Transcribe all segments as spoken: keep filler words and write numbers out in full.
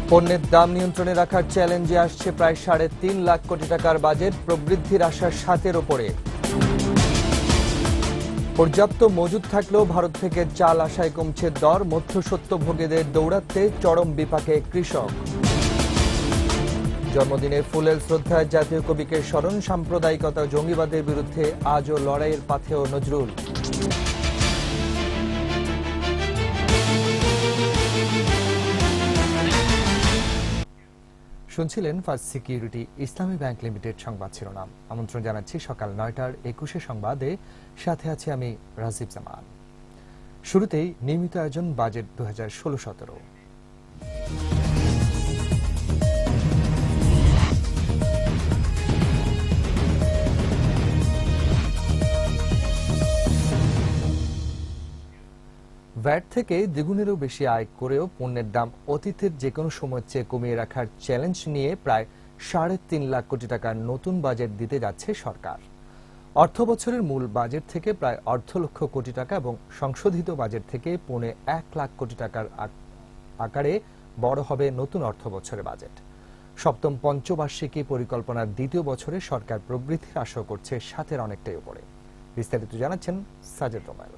পণ্যের দাম নিয়ন্ত্রণে রাখার চ্যালেঞ্জে আসছে প্রায় সাড়ে তিন লাখ কোটি টাকার বাজেট, প্রবৃদ্ধির আশা সাতের ওপরে। পর্যাপ্ত মজুদ থাকলেও ভারত থেকে চাল আসায় কমছে দর, মধ্যস্বত্বভোগীদের দৌড়াতে চরম বিপাকে কৃষক। জন্মদিনে ফুলেল শ্রদ্ধায় জাতীয় কবিকে স্মরণ, সাম্প্রদায়িকতা ও জঙ্গিবাদের বিরুদ্ধে আজও লড়াইয়ের পাথেয় নজরুল। শুনছিলেন first security Islami bank limited সংবাদ শিরোনাম। আমন্ত্রণ জানাচ্ছি সকাল নয়টার একুশে সংবাদে, সাথে আছি আমি রাজীব জামান। শুরুতেই নিয়মিত আয়োজন বাজেট দু হাজার ষোলো সতেরো। ভ্যাট থেকে দ্বিগুণেরও বেশি আয় করেও পণ্যের দাম অতীতের যে কোনো সময়ের চেয়ে কমিয়ে রাখার চ্যালেঞ্জ নিয়ে প্রায় সাড়ে তিন লাখ কোটি টাকার নতুন বাজেট দিতে যাচ্ছে সরকার। অর্থ বছরের মূল বাজেট থেকে প্রায় অর্ধ লক্ষ কোটি টাকা এবং সংশোধিত বাজেট থেকে পৌনে এক লাখ কোটি টাকার আকারে বড় হবে নতুন অর্থ বছরের বাজেট। সপ্তম পঞ্চবার্ষিকী পরিকল্পনার দ্বিতীয় বছরে সরকার প্রবৃদ্ধির আশা করছে সাতের অনেকটাই উপরে। বিস্তারিত জানাচ্ছেন সাজেদ রোমায়েল।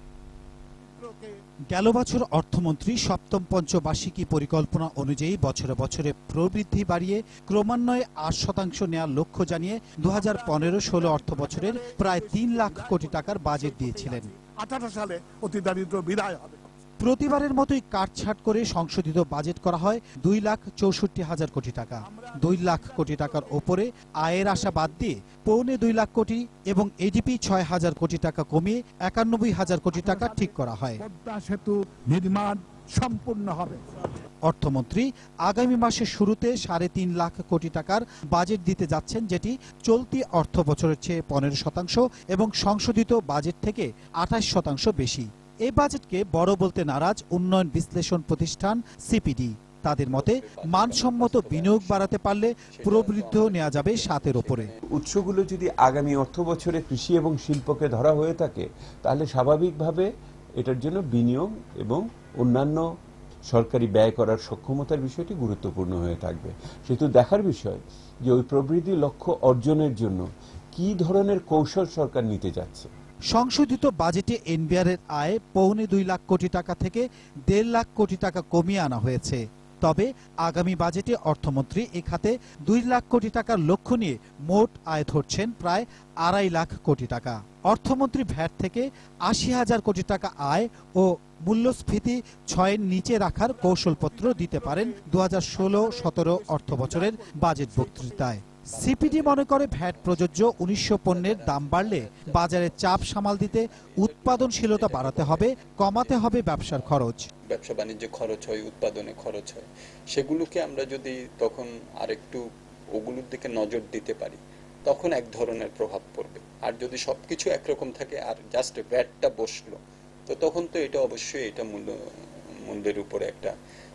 গেল বছর অর্থমন্ত্রী সপ্তম পঞ্চবার্ষিকী পরিকল্পনা অনুযায়ী বছরে বছরে প্রবৃদ্ধি বাড়িয়ে ক্রমান্বয়ে আট শতাংশ নেওয়ার লক্ষ্য জানিয়ে দু হাজার পনেরো ষোলো অর্থ বছরের প্রায় তিন লাখ কোটি টাকার বাজেট দিয়েছিলেন। আঠারো সালে অতি দারিদ্র বিদায় হবে। প্রতিবারের মতোই কাটছাট করে সংশোধিত বাজেট করা হয় দুই লাখ চৌষট্টি হাজার কোটি টাকা। দুই লাখ কোটি টাকার ওপরে আয়ের আশা বাদ দিয়ে পৌনে দুই লাখ কোটি এবং এডিপি ছয় হাজার কোটি টাকা কমিয়ে একানব্বই হাজার কোটি টাকা ঠিক করা হয়। পদ্মা সেতু নির্মাণ সম্পূর্ণ হবে। অর্থমন্ত্রী আগামী মাসের শুরুতে সাড়ে তিন লাখ কোটি টাকার বাজেট দিতে যাচ্ছেন, যেটি চলতি অর্থ বছরের চেয়ে পনেরো শতাংশ এবং সংশোধিত বাজেট থেকে আঠাশ শতাংশ বেশি। এই বাজেটকে বড় বলতে নারাজ উন্নয়ন বিশ্লেষণ প্রতিষ্ঠান সিপিডি। তাদের মতে মানসম্মত বিনিয়োগ বাড়াতে পারলে প্রবৃদ্ধি নেওয়া যাবে সাতের ওপরে। উৎসগুলো যদি আগামী অর্থ বছরে কৃষি এবং শিল্পকে ধরা হয়ে থাকে, তাহলে স্বাভাবিকভাবে এটার জন্য বিনিয়োগ এবং অন্যান্য সরকারি ব্যয় করার সক্ষমতার বিষয়টি গুরুত্বপূর্ণ হয়ে থাকবে। সেহেতু দেখার বিষয় যে ওই প্রবৃদ্ধি লক্ষ্য অর্জনের জন্য কি ধরনের কৌশল সরকার নিতে যাচ্ছে। সংশোধিত বাজেটে এনবিআর এর আয় পৌনে দুই লাখ কোটি টাকা থেকে দেড় লাখ কোটি টাকা কমিয়ে আনা হয়েছে। তবে আগামী বাজেটে অর্থমন্ত্রী এ খাতে দুই লাখ কোটি টাকার লক্ষ্য নিয়ে মোট আয় ধরছেন প্রায় আড়াই লাখ কোটি টাকা। অর্থমন্ত্রী ভ্যাট থেকে আশি হাজার কোটি টাকা আয় ও মূল্যস্ফীতি ছয়ের নিচে রাখার কৌশলপত্র দিতে পারেন দু হাজার ষোলো সতেরো অর্থ বছরের বাজেট বক্তৃতায়। সিপিডি মনে করে ভ্যাট প্রযোজ্য উনিশশো পণ্যের দাম বাড়লে বাজারে চাপ সামাল দিতে উৎপাদনশীলতা বাড়াতে হবে, কমাতে হবে ব্যবসার খরচ। ব্যবসা বাণিজ্য খরচ হয়, উৎপাদনে খরচ হয়, সেগুলোকে আমরা যদি তখন আরেকটু ওগুলোর দিকে নজর দিতে পারি, তখন এক ধরনের প্রভাব পড়বে। আর যদি সবকিছু একরকম থাকে আর জাস্ট ভ্যাটটা বসলো, তো তখন তো এটা অবশ্যই এটা মূল্য মূল্যের উপরে একটা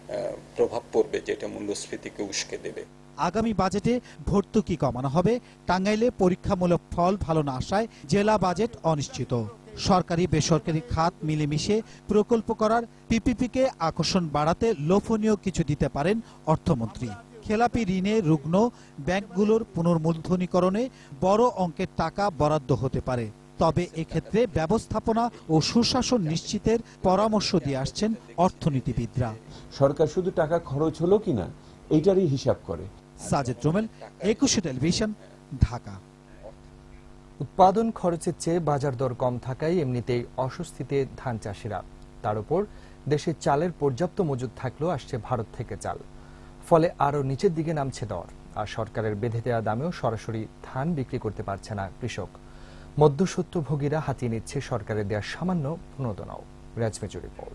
প্রভাব পড়বে, যেটা মূল্যস্ফীতিকে উস্কে দেবে। আগামী বাজেটে ভর্তুকি কমানো হবে। টাঙ্গাইলে পরীক্ষামূলক ফল ভালো না আসায় জেলা বাজেট অনিশ্চিত। সরকারি বেসরকারি খাত মিলেমিশে প্রকল্প করার পিপিপিকে আকর্ষণ বাড়াতে লোভনীয় কিছু দিতে পারেন অর্থমন্ত্রী। খেলাপি ঋণে রুগ্ন ব্যাংকগুলোর পুনর্মূলধনীকরণে বড় অঙ্কের টাকা বরাদ্দ হতে পারে। তবে এক্ষেত্রে ব্যবস্থাপনা ও সুশাসন নিশ্চিতের পরামর্শ দিয়ে আসছেন অর্থনীতিবিদরা। সরকার শুধু টাকা খরচ হলো কিনা এইটারই হিসাব করে। সাজেদ রোমেল, একুশে টেলিভিশন, ঢাকা। উৎপাদন খরচের চেয়ে বাজার দর কম থাকায় এমনিতেই অস্বস্তিতে ধান চাষিরা। তার উপর দেশে চালের পর্যাপ্ত মজুদ থাকলেও আসছে ভারত থেকে চাল, ফলে আরও নিচের দিকে নামছে দর। আর সরকারের বেঁধে দেওয়া দামেও সরাসরি ধান বিক্রি করতে পারছে না কৃষক। মধ্যস্বত্বভোগীরা হাতিয়ে নিচ্ছে সরকারের দেওয়া সামান্য প্রণোদনাও। রাজমেজু রিপোর্ট।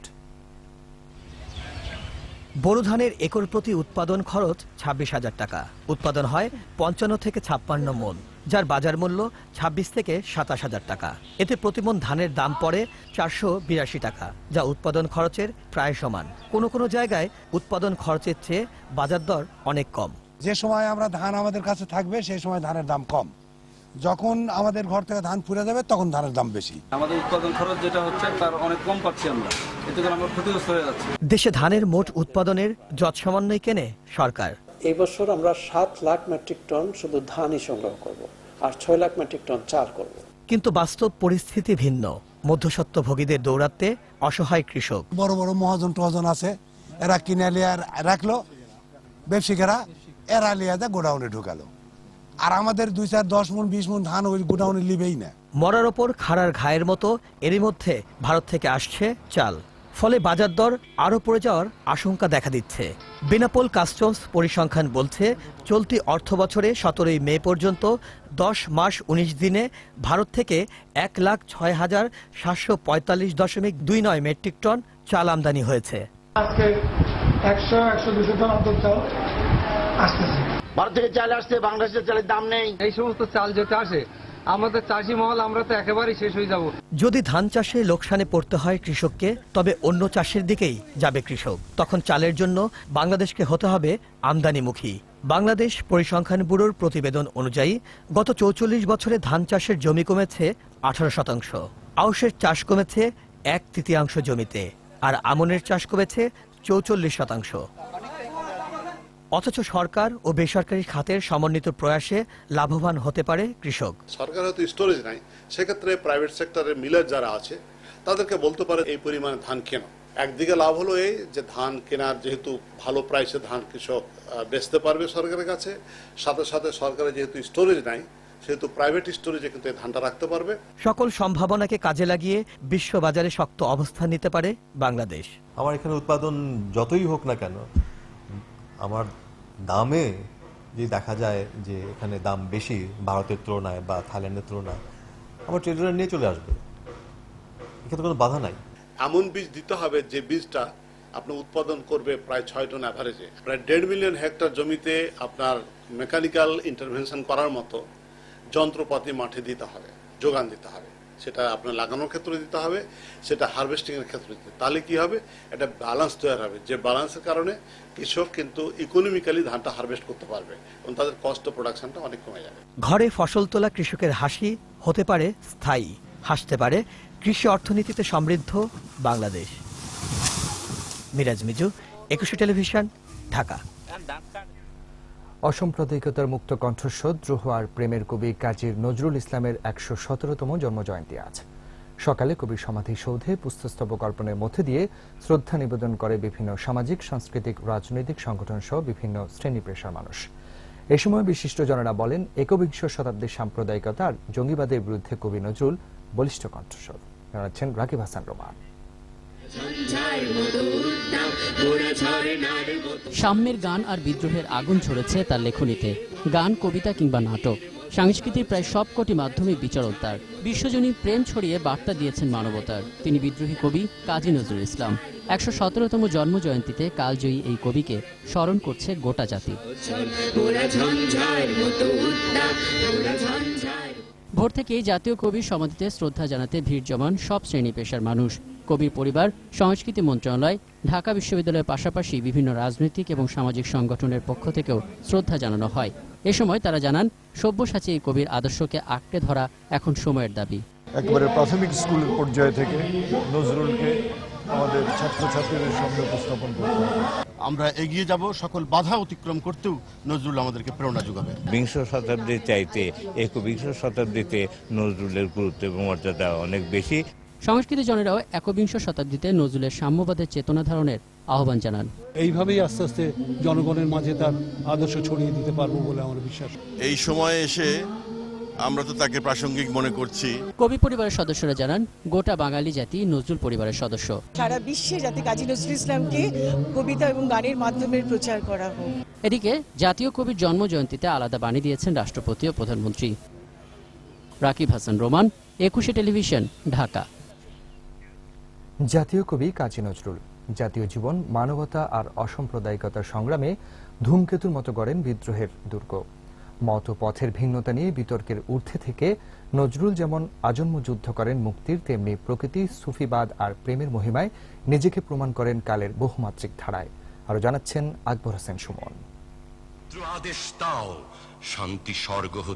বোরো ধানের একর প্রতি উৎপাদন খরচ ছাব্বিশ হাজার টাকা। উৎপাদন হয় পঞ্চান্ন থেকে ছাপ্পান্ন মন, যার বাজার মূল্য ছাব্বিশ থেকে সাতাশ হাজার টাকা। এতে প্রতিমন ধানের দাম পড়ে চারশো বিরাশি টাকা, যা উৎপাদন খরচের প্রায় সমান। কোনো কোনো জায়গায় উৎপাদন খরচের চেয়ে বাজার দর অনেক কম। যে সময় আমরা ধান আমাদের কাছে থাকবে সেই সময় ধানের দাম কম, যখন আমাদের ঘর থেকে ধান ফুরে যাবে তখন ধানের দাম বেশি। আমাদের উৎপাদন খরচ যেটা হচ্ছে তার অনেক কম পাচ্ছি আমরা। এতে করে আমরা ক্ষতিগ্রস্ত হয়ে যাচ্ছি। দেশে ধানের মোট উৎপাদনের যৎ সামান্যই কেনে সরকার। এই বছর আমরা সাত লাখ মেট্রিক টন শুধু ধানই সংগ্রহ করব আর ছয় লাখ মেট্রিক টন চাল করব। কিন্তু বাস্তব পরিস্থিতি ভিন্ন। মধ্যস্বত্বভোগীদের দৌরাত্মে অসহায় কৃষক। বড় বড় মহাজন টহাজন আছে, এরা কিনে লিয়ে রাখলো, ব্যবসায়ীরা এরা লিয়ে গোডাউনে ঢুকালো, আর আমাদের দুই চার দশ মন বিশ মন ধান ওই গোডাউনে লিবেই না। মরার ওপর খাড়ার ঘায়ের মতো এরই মধ্যে ভারত থেকে আসছে চাল, ফলে বাজার দর আরও পড়ে যাওয়ার আশঙ্কা দেখা দিচ্ছে। বেনাপোল কাস্টমস পরিসংখ্যান বলছে, চলতি অর্থ বছরে সতেরোই মে পর্যন্ত দশ মাস উনিশ দিনে ভারত থেকে এক লাখ ছয় হাজার সাতশো পঁয়তাল্লিশ দশমিক দুই নয় মেট্রিক টন চাল আমদানি হয়েছে। আজকে একশো একশো দুশো টন অন্তত চাল আসতেছে। ভারত থেকে চাল আসছে, বাংলাদেশের চালের দাম নেই। এই সমস্ত চাল যেতে আসে আমাদের চাষি মহল আমরা তো একেবারেই শেষ হয়ে যাব। যদি ধান চাষে লোকসানে পড়তে হয় কৃষককে, তবে অন্য চাষের দিকেই যাবে কৃষক। তখন চালের জন্য বাংলাদেশকে হতে হবে আমদানিমুখী। বাংলাদেশ পরিসংখ্যান ব্যুরোর প্রতিবেদন অনুযায়ী গত চৌচল্লিশ বছরে ধান চাষের জমি কমেছে আঠারো শতাংশ, আউশের চাষ কমেছে এক তৃতীয়াংশ জমিতে, আর আমনের চাষ কমেছে চৌচল্লিশ শতাংশ। অথচ সরকার ও বেসরকারি খাতের সমন্বিত প্রয়াসে লাভবান হতে পারে কৃষক। সরকার হয়তো স্টোরেজ নাই, সেক্ষেত্রে প্রাইভেট সেক্টরের মিলার যারা আছে তাদেরকে বলতে পারে এই পরিমাণে ধান কেনো। একদিকে লাভ হলো এই যে ধান কেনার যেহেতু ভালো প্রাইসে ধান কৃষক বেচতে পারবে সরকারের কাছে, সাথে সাথে সরকারের যেহেতু স্টোরেজ নাই সেহেতু প্রাইভেট স্টোরেজে কিন্তু এই ধানটা রাখতে পারবে। সকল সম্ভাবনাকে কাজে লাগিয়ে বিশ্ব বাজারে শক্ত অবস্থান নিতে পারে বাংলাদেশ। আমার এখানে উৎপাদন যতই হোক না কেন, আমার দামে যে দেখা যায় যে এখানে দাম বেশি ভারতের তুলনায় বা থাইল্যান্ডের তুলনায়, আমার ট্রেডাররা নিয়ে চলে আসবে, এখানে কোনো বাধা নাই। এমন বীজ দিতে হবে যে বীজটা আপনার উৎপাদন করবে প্রায় ছয় টন অ্যাভারেজে। প্রায় দেড় মিলিয়ন হেক্টর জমিতে আপনার মেকানিক্যাল ইন্টারভেনশন করার মতো যন্ত্রপাতি মাঠে দিতে হবে, যোগান দিতে হবে। সেটা আপনার লাগানোর ক্ষেত্রে দিতে হবে, সেটা হারভেস্টিং এর ক্ষেত্রে দিতে, তাহলে কি হবে, একটা ব্যালেন্স তৈরি হবে, যে ব্যালেন্সের কারণে কৃষক কিন্তু ইকোনমিক্যালি ধানটা হারভেস্ট করতে পারবে এবং তাদের কস্ট অফ প্রোডাকশনটা অনেক কমে যাবে। ঘরে ফসল তোলা কৃষকের হাসি হতে পারে স্থায়ী, হাসতে পারে কৃষি অর্থনীতিতে সমৃদ্ধ বাংলাদেশ। মিরাজ মিজু, একুশে টেলিভিশন, ঢাকা। অসাম্প্রদায়িকতার মুক্ত কণ্ঠস্বর দ্রোহ আর প্রেমের কবি কাজী নজরুল ইসলামের একশো সতেরোতম জন্মজয়ন্তী আজ সকালে কবির সমাধিসৌধে পুষ্পস্তবক অর্পণের মধ্যে দিয়ে শ্রদ্ধা নিবেদন করে বিভিন্ন সামাজিক, সাংস্কৃতিক, রাজনৈতিক সংগঠন সহ বিভিন্ন শ্রেণী পেশার মানুষ। এ সময় বিশিষ্টজনেরা বলেন, একবিংশ শতাব্দীর সাম্প্রদায়িকতা আর জঙ্গিবাদের বিরুদ্ধে কবি নজরুল বলিষ্ঠ কণ্ঠস্বর। জানাচ্ছেন রাকিব হাসান রোমান। সাম্যের গান আর বিদ্রোহের আগুন ঝরেছে তার লেখনীতে। গান, কবিতা কিংবা নাটক, সাংস্কৃতিক প্রায় সবকটি মাধ্যমে বিচরণ তার। বিশ্বজনীন প্রেম ছড়িয়ে বার্তা দিয়েছেন মানবতার। তিনি বিদ্রোহী কবি কাজী নজরুল ইসলাম। একশো সতেরোতম জন্ম জয়ন্তীতে কালজয়ী এই কবিকে স্মরণ করছে গোটা জাতি। ভোর থেকেই জাতীয় কবির সমাধিতে শ্রদ্ধা জানাতে ভিড় জমান সব শ্রেণী পেশার মানুষ। কবির পরিবার, সংস্কৃতি মন্ত্রণালয়, ঢাকা বিশ্ববিদ্যালয়ের পাশাপাশি বিভিন্ন রাজনৈতিক এবং সামাজিক সংগঠনের পক্ষ থেকেও শ্রদ্ধা জানানো হয়। এ সময় তারা জানান, সব্যসাচী এই কবির আদর্শকে আঁকড়ে ধরা এখন সময়ের দাবি। একেবারে প্রাথমিক স্কুল পর্যায় থেকে নজরুলকে আমাদের ছাত্রছাত্রীদের সামনে উপস্থাপন করতে হবে। আমরা এগিয়ে যাব, সকল বাধা অতিক্রম করতেও নজরুল আমাদেরকে প্রেরণা যোগাবে। বিংশ শতাব্দীর চাইতে একবিংশ শতাব্দীতে নজরুলের গুরুত্ব এবং মর্যাদা অনেক বেশি। সংস্কৃতি জনেরাও একবিংশ শতাব্দীতে নজরুলের সাম্যবাদের চেতনা ধারণের আহ্বান জানান। এইভাবেই আস্তে আস্তে জনগণের মাঝে তার আদর্শ ছড়িয়ে দিতে পারবো বলে আমার বিশ্বাস। এই সময়ে এসে আমরা তো তাকে প্রাসঙ্গিক মনে করছি। কবি পরিবারের সদস্যরা জানান, গোটা বাঙালি জাতি নজরুল পরিবারের সদস্য। সারা বিশ্বে যাতে কাজী নজরুল ইসলামকে কবিতা এবং গানের মাধ্যমে প্রচার করা হোক। এদিকে জাতীয় কবির জন্ম জয়ন্তীতে আলাদা বাণী দিয়েছেন রাষ্ট্রপতি ও প্রধানমন্ত্রী। রাকিব হাসান রোমান, একুশে টেলিভিশন, ঢাকা। জাতীয় কবি কাজী নজরুল জাতীয় জীবন, মানবতা আর অসাম্প্রদায়িকতার সংগ্রামে ধূমকেতুর মতো গড়েন বিদ্রোহের দুর্গ। মত ও পথের ভিন্নতা নিয়ে বিতর্কের ঊর্ধ্বে থেকে নজরুল যেমন আজন্ম যুদ্ধ করেন মুক্তির, তেমনি প্রকৃতি, সুফিবাদ আর প্রেমের মহিমায় নিজেকে প্রমাণ করেন কালের বহুমাত্রিক ধারায়। আরো জানাচ্ছেন আকবর হোসেন সুমন। আদেশ দাও, শান্তি স্বর্গ হতে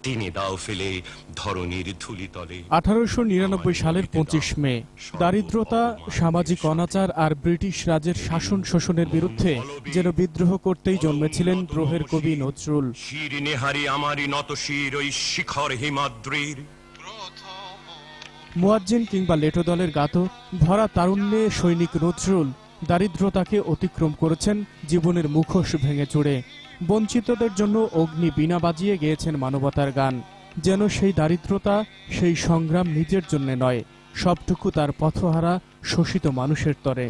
টেনে দাও ফেলে ধরনীর ধুলিতলে। আঠারোশো নিরানব্বই সালের পঁচিশ মে দারিদ্রতা, সামাজিক অনাচার আর ব্রিটিশ রাজের শাসন শোষণের বিরুদ্ধে যেন বিদ্রোহ করতেই জন্মেছিলেন দ্রোহের কবি নজরুল। শিরনেহারি আমারি নত শির ওই শিখর হিমাদ্রির। মুয়াজ্জিন কিংবা লেটো দলের গাতো ভরা তারুণ্যে সৈনিক নজরুল দারিদ্রতাকে অতিক্রম করেছেন জীবনের মুখোশ ভেঙে চুড়ে। বঞ্চিতদের জন্য অগ্নি বীণা বাজিয়ে গেয়েছেন মানবতার গান। যেন সেই দারিদ্রতা, সেই সংগ্রাম নিজের জন্য নয়, সবটুকু তার পথহারা শোষিত মানুষের তরে।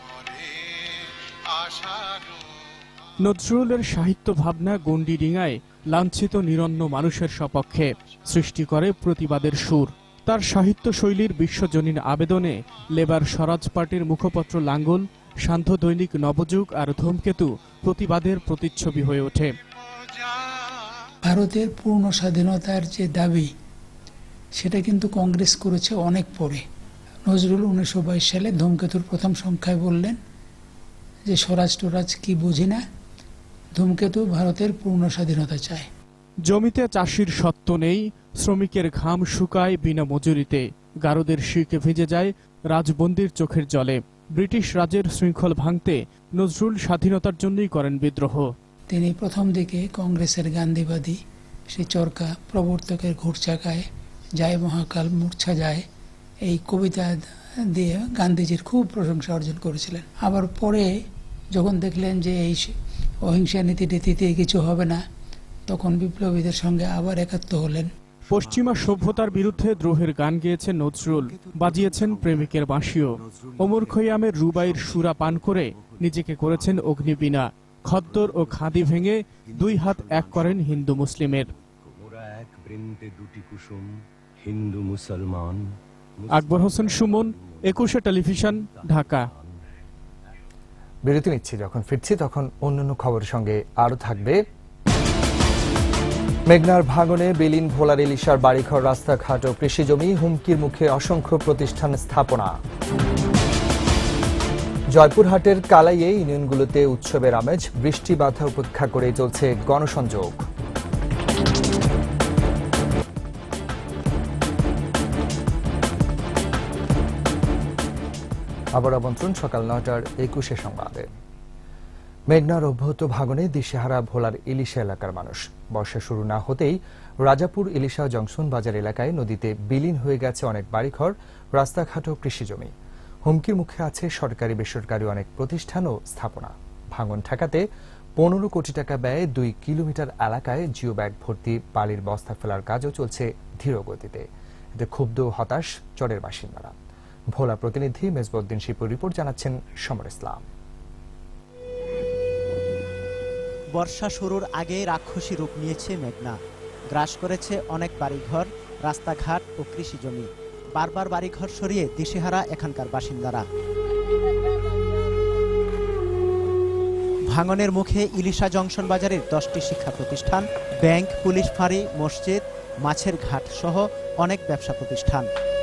নজরুলের সাহিত্য ভাবনা গণ্ডি ডিঙায় লাঞ্ছিত নিরন্ন মানুষের সপক্ষে সৃষ্টি করে প্রতিবাদের সুর। তার সাহিত্য শৈলীর বিশ্বজনীন আবেদনে লেবার স্বরাজ পার্টির মুখপত্র লাঙ্গল, সান্ধ্য দৈনিক নবযুগ আর ধূমকেতু প্রতিবাদের প্রতিচ্ছবি হয়ে ওঠে। ভারতের পূর্ণ স্বাধীনতার যে দাবি, সেটা কিন্তু কংগ্রেস করেছে অনেক পরে। নজরুল উনিশশো বাইশ সালে ধূমকেতুর প্রথম সংখ্যায় বললেন যে স্বরাজ টরাজ কি বুঝি না, ধূমকেতু ভারতের পূর্ণ স্বাধীনতা চায়। জমিতে চাষির সত্ত্ব নেই, শ্রমিকের ঘাম শুকায় বিনা মজুরিতে, গারদের শিকে ভিজে যায় রাজবন্দির চোখের জলে। ব্রিটিশ রাজের শৃঙ্খল ভাঙতে নজরুল স্বাধীনতার জন্যই করেন বিদ্রোহ। তিনি প্রথম দিকে কংগ্রেসের গান্ধীবাদী সে চরকা প্রবর্তকের ঘুরচাকায় যায় মহাকাল মূর্ছা যায় এই কবিতা দিয়ে গান্ধীজির খুব প্রশংসা অর্জন করেছিলেন। আবার পরে যখন দেখলেন যে এই অহিংসা নীতি নীতিতে কিছু হবে না, তখন বিপ্লবীদের সঙ্গে আবার একাত্ম হলেন। পশ্চিমা সভ্যতার বিরুদ্ধে দ্রোহের গান গেয়েছেন নজরুল, বাজিয়েছেন প্রেমিকের বাঁশিও। ওমর খৈয়ামের রুবাইয়ের সুরা পান করে নিজেকে করেছেন অগ্নিবীণা। খদ্দর ও খাদি ভেঙে দুই হাত এক করেন হিন্দু মুসলিমের। আকবর হোসেন সুমন, একুশে টেলিভিশন, ঢাকা। বিরতি নিচ্ছি, যখন ফিরছি তখন অন্যান্য খবরের সঙ্গে আরো থাকবে। মেঘনার ভাঙনে বিলীন ভোলার ইলিশার বাড়িঘর, রাস্তাঘাট ও কৃষিজমি, হুমকির মুখে অসংখ্য প্রতিষ্ঠান স্থাপনা। জয়পুরহাটের কালাইয়ে ইউনিয়নগুলোতে উৎসবের আমেজ, বৃষ্টি বাধা উপেক্ষা করে চলছে গণসংযোগ। আবার আমন্ত্রণ সকাল নয়টার একুশে সংবাদে। মেঘনার অব্যাহত ভাঙনে দিশেহারা ভোলার ইলিশা এলাকার মানুষ। বর্ষা শুরু না হতেই রাজাপুর ইলিশা জংশন বাজার এলাকায় নদীতে বিলীন হয়ে গেছে অনেক বাড়িঘর, রাস্তাঘাট ও কৃষিজমি। হুমকির মুখে আছে সরকারি বেসরকারি অনেক প্রতিষ্ঠান ও স্থাপনা। ভাঙন ঠেকাতে পনেরো কোটি টাকা ব্যয়ে দুই কিলোমিটার এলাকায় জিও ব্যাগ ভর্তি বালির বস্তা ফেলার কাজও চলছে ধীর গতিতে। এতে ক্ষুব্ধ হতাশ চরের বাসিন্দারা। ভোলা প্রতিনিধি মেজবউদ্দিন শিপুর রিপোর্ট জানাচ্ছেন সমর ইসলাম। বর্ষা শুরুর আগেই রাক্ষসী রূপ নিয়েছে মেঘনা। গ্রাস করেছে অনেক বাড়িঘর, রাস্তাঘাট ও কৃষিজমি। বারবার বাড়িঘর সরিয়ে দিশেহারা এখানকার বাসিন্দারা। ভাঙনের মুখে ইলিশা জংশন বাজারের দশটি শিক্ষা প্রতিষ্ঠান, ব্যাংক, পুলিশ ফাঁড়ি, মসজিদ, মাছের ঘাট সহ অনেক ব্যবসা প্রতিষ্ঠান।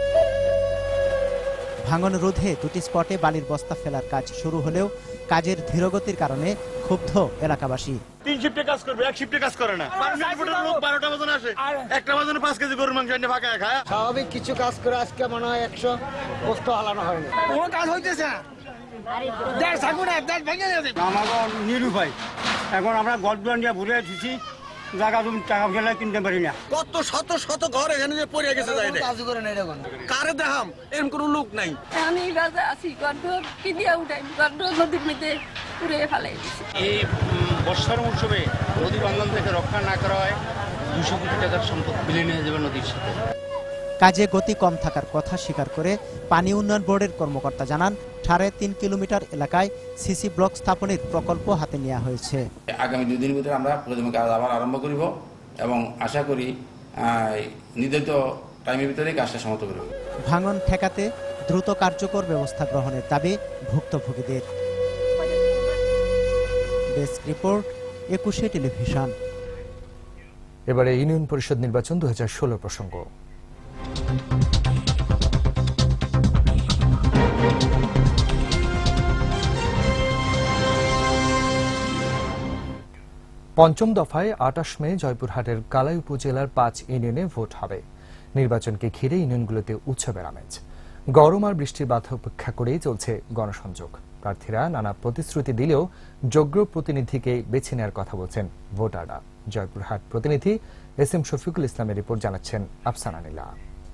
ভাঙন রোধে দুটি স্পটে বালির বস্তা ফেলার কাজ শুরু হলেও কাজের ধীরগতির কারণে ক্ষুব্ধ এলাকাবাসী। তিন শিফটে কাজ করবে, এক শিফটে কাজ করে না। লোক বারোটা বাজে আসে, একটা বাজে পাঁচ কেজি গরুর মাংস এনে ফাঁকা খায়। স্বাভাবিক কিছু কাজ করে আজকে মনে হয় একশো বস্তু হালানো হয়নি। কোনো কাজ হইতেছে না, দেশ থাকুন দেশ ভেঙে যাবে। আমাকে নিরুপায়, এখন আমরা গড় নিয়ে ভুলে দিচ্ছি, জায়গা তুমি টাকা ফেলে কিনতে পারি না। কত শত শত ঘর এখানে যে পড়ে গেছে, কাজ করে না এরকম কারে দেখাম, এরকম কোনো লোক নাই। আমি রাজা আছি, গড় কি দিয়া উঠাই, গড় নদীর মধ্যে পুড়ে ফেলাই দিছি। এই বর্ষার মৌসুমে নদী বান্ধন থেকে রক্ষা না করা হয় দুশো কোটি টাকার সম্পদ বিলীন হয়ে যাবে নদীর সাথে। কাজে গতি কম থাকার কথা স্বীকার করে পানি উন্নয়ন বোর্ডের কর্মকর্তা জানান, সাড়ে তিন কিলোমিটার এলাকায় সিসি ব্লক স্থাপনের প্রকল্প হাতে নেওয়া হয়েছে। আগামী দুই দিনের ভিতরে আমরা প্রথমে কাজ আবার আরম্ভ করিব এবং আশা করি নির্ধারিত টাইমের ভিতরে কাজটা সমাপ্ত করব। ভাঙন ঠেকাতে দ্রুত কার্যকর ব্যবস্থা গ্রহণের দাবি ভুক্তভোগীদের। Desk report, Ekushey television. এবারে ইউনিয়ন পরিষদ নির্বাচন দু হাজার ষোলো প্রসঙ্গ। পঞ্চম দফায় আটাশ মে জয়পুরহাটের কালাই উপজেলার পাঁচ ইউনিয়নে ভোট হবে। নির্বাচনকে ঘিরে ইউনিয়নগুলোতে উৎসবের আমেজ। গরম আর বৃষ্টির বাধা উপেক্ষা করেই চলছে গণসংযোগ। প্রার্থীরা নানা প্রতিশ্রুতি দিলেও যোগ্য প্রতিনিধিকে বেছে নেওয়ার কথা বলছেন ভোটাররা। জয়পুরহাট প্রতিনিধি এস এম শফিকুল ইসলামের রিপোর্ট জানাচ্ছেন আফসানা নীলা।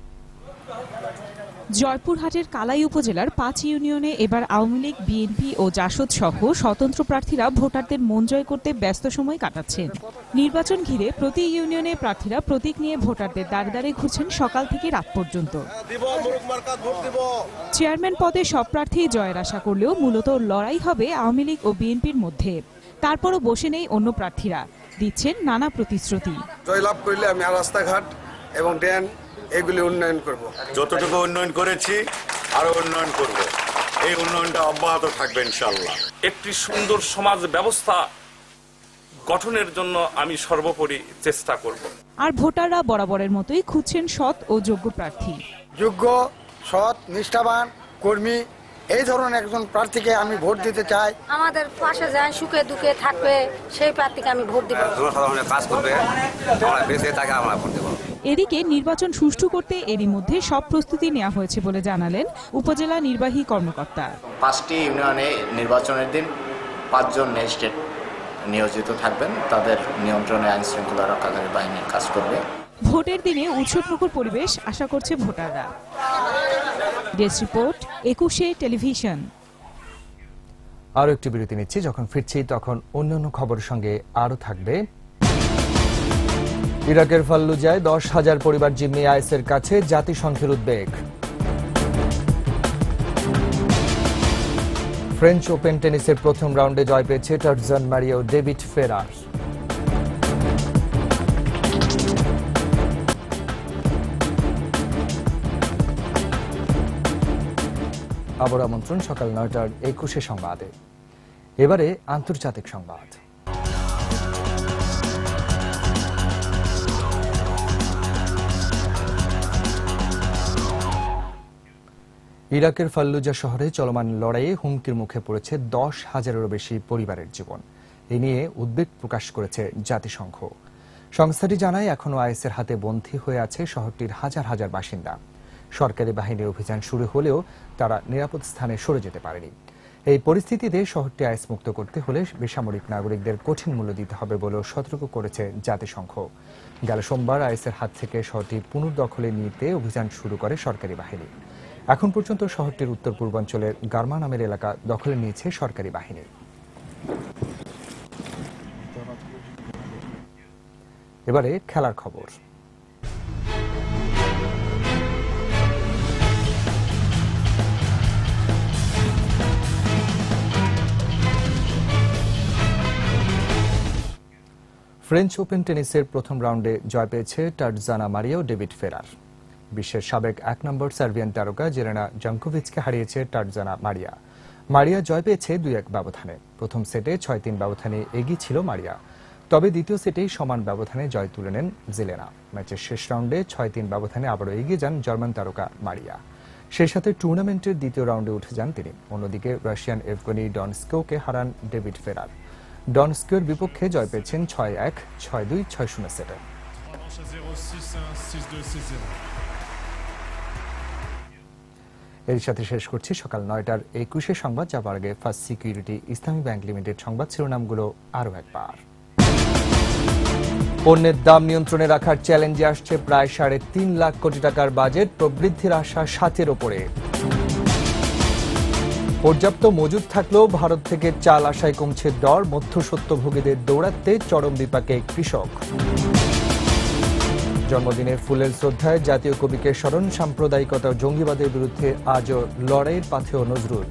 জয়পুরহাটের কালাই উপজেলার পাঁচ ইউনিয়নে এবার আওয়ামী লীগ, বিএনপি ও জাসদ সহ স্বতন্ত্র প্রার্থীরা ভোটারদের মন জয় করতে ব্যস্ত সময় কাটাচ্ছেন। নির্বাচন ঘিরে প্রতি ইউনিয়নে প্রার্থীরা প্রতীক নিয়ে ভোটারদের দ্বারে দ্বারে ঘুরছেন সকাল থেকে রাত পর্যন্ত। চেয়ারম্যান পদে সব প্রার্থী জয়ের আশা করলেও মূলত লড়াই হবে আওয়ামী লীগ ও বিএনপির মধ্যে। তারপরও বসে নেই অন্য প্রার্থীরা, দিচ্ছেন নানা প্রতিশ্রুতি। জয়লাভ করলে আমি রাস্তাঘাট এবং ড্রেন এগুলি উন্নয়ন করব। যতটুকু উন্নয়ন করেছি আরো উন্নয়ন করব। এই উন্নয়নটা অব্যাহত থাকবে ইনশাআল্লাহ। একটি সুন্দর সমাজ ব্যবস্থা গঠনের জন্য আমি সর্বোপরি চেষ্টা করব। আর ভোটাররা বরাবরের মতোই খুঁজছেন সৎ ও যোগ্য প্রার্থী। যোগ্য, সৎ, নিষ্ঠাবান কর্মী এই ধরনের একজন প্রার্থীকে আমি ভোট দিতে চাই। আমাদের পাশে যায়, সুখে দুঃখে থাকবে, সেই প্রার্থীকে আমি ভোট দিব। কাজ করবে, আমরা বেঁচে তাকে আমরা ভোট দেব। এদিকে নির্বাচন সুষ্ঠু করতে এরই মধ্যে সব প্রস্তুতি নেওয়া হয়েছে বলে জানালেন উপজেলা নির্বাহী কর্মকর্তা। পাঁচটি ইউনিয়নে নির্বাচনের দিন পাঁচজন ম্যাজিস্ট্রেট নিয়োজিত থাকবেন। তাদের নিয়ন্ত্রণে আইন শৃঙ্খলা রক্ষাকারী বাহিনী কাজ করবে। ভোটের দিনে উৎসবমুখর পরিবেশ আশা করছে ভোটাররা। Desk report, Ekushey television. আরো একটি বিরতি নিচ্ছি, যখন ফিরছি তখন অন্যান্য খবরের সঙ্গে আরো থাকবে। ইরাকের ফাল্লুজায় দশ হাজার পরিবার জিম্মি আইএসের কাছে, জাতিসংঘের উদ্বেগ। ফ্রেঞ্চ ওপেন টেনিসের প্রথম রাউন্ডে জয় পেয়েছে টারজান মারিয়া ও ডেভিড ফেরার। আবার আমন্ত্রণ সকাল নয়টার একুশে সংবাদে। এবারে আন্তর্জাতিক সংবাদ। ইরাকের ফাল্লুজা শহরে চলমান লড়াইয়ে হুমকির মুখে পড়েছে দশ হাজারেরও বেশি পরিবারের জীবন। এ নিয়ে উদ্বেগ প্রকাশ করেছে জাতিসংঘ। সংস্থাটি জানায়, এখনও আইএসের হাতে বন্দী হয়ে আছে শহরটির হাজার হাজার বাসিন্দা। সরকারি বাহিনীর অভিযান শুরু হলেও তারা নিরাপদ স্থানে সরে যেতে পারেনি। এই পরিস্থিতিতে শহরটি আইএস মুক্ত করতে হলে বেসামরিক নাগরিকদের কঠিন মূল্য দিতে হবে বলেও সতর্ক করেছে জাতিসংঘ। গেল সোমবার আইএসের হাত থেকে শহরটি পুনর্দখলে নিতে অভিযান শুরু করে সরকারি বাহিনী। এখন পর্যন্ত শহরটির উত্তর পূর্বাঞ্চলের গারমা নামের এলাকা দখলে নিয়েছে সরকারি বাহিনী। এবারে খেলার খবর। ফ্রেঞ্চ ওপেন টেনিসের প্রথম রাউন্ডে জয় পেয়েছে টারজানা মারিয়া ও ডেভিড ফেরার। বিশ্বের সাবেক এক নম্বর সার্বিয়ান তারকা জেলেনা জাঙ্কোভিচকে হারিয়েছে টারজানা মারিয়া। মারিয়া জয় পেয়েছে দুই এক ব্যবধানে। প্রথম সেটে ছয় তিন ব্যবধানে এগিয়ে ছিল মারিয়া, তবে দ্বিতীয় সেটেই সমান ব্যবধানে জয় তুলে নেন জেলেনা। ম্যাচের শেষ রাউন্ডে ছয় তিন ব্যবধানে আবারও এগিয়ে যান জার্মান তারকা মারিয়া। সেই সাথে টুর্নামেন্টের দ্বিতীয় রাউন্ডে উঠে যান তিনি। অন্যদিকে রাশিয়ান এভগেনি ডনস্কোকে হারান ডেভিড ফেরার। ডনস্কোর বিপক্ষে জয় পেয়েছেন ছয় এক, ছয় দুই, ছয় শূন্য সেটে। এর সাথে শেষ করছি সকাল নয়টার একুশে সংবাদ। যাবার আগে first security Islami bank limited সংবাদ শিরোনামগুলো আরও একবার। পণ্যের দাম নিয়ন্ত্রণে রাখার চ্যালেঞ্জে আসছে প্রায় সাড়ে তিন লাখ কোটি টাকার বাজেট, প্রবৃদ্ধির আশা সাতের ওপরে। পর্যাপ্ত মজুদ থাকলেও ভারত থেকে চাল আসায় কমছে দর, মধ্যস্বত্বভোগীদের দৌড়াতে চরম বিপাকে কৃষক। জন্মদিনের ফুলের শ্রদ্ধায় জাতীয় কবিকে স্মরণ, সাম্প্রদায়িকতা ও জঙ্গিবাদের বিরুদ্ধে আজও লড়াইয়ের পাথেয় নজরুল।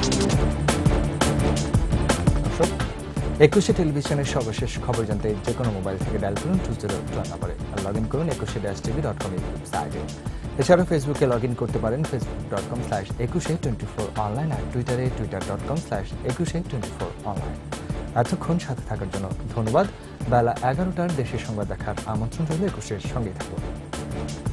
একুশে টেলিভিশনের সর্বশেষ খবর জানতে যে কোনো মোবাইল থেকে ডায়াল করুন টু জিরো টু নাম্বারে, আর লগ ইন করুন একুশে ড্যাশ টিভি ডট কম সাইটে। এছাড়াও ফেসবুকে লগ ইন করতে পারেন Facebook dot com slash Ekushey twenty four online, আর টুইটারে Twitter dot com slash Ekushey twenty four online. এতক্ষণ সাথে থাকার জন্য ধন্যবাদ। বেলা এগারোটার দেশের সংবাদ দেখার আমন্ত্রণ রইল। একুশের সঙ্গেই থাকুন।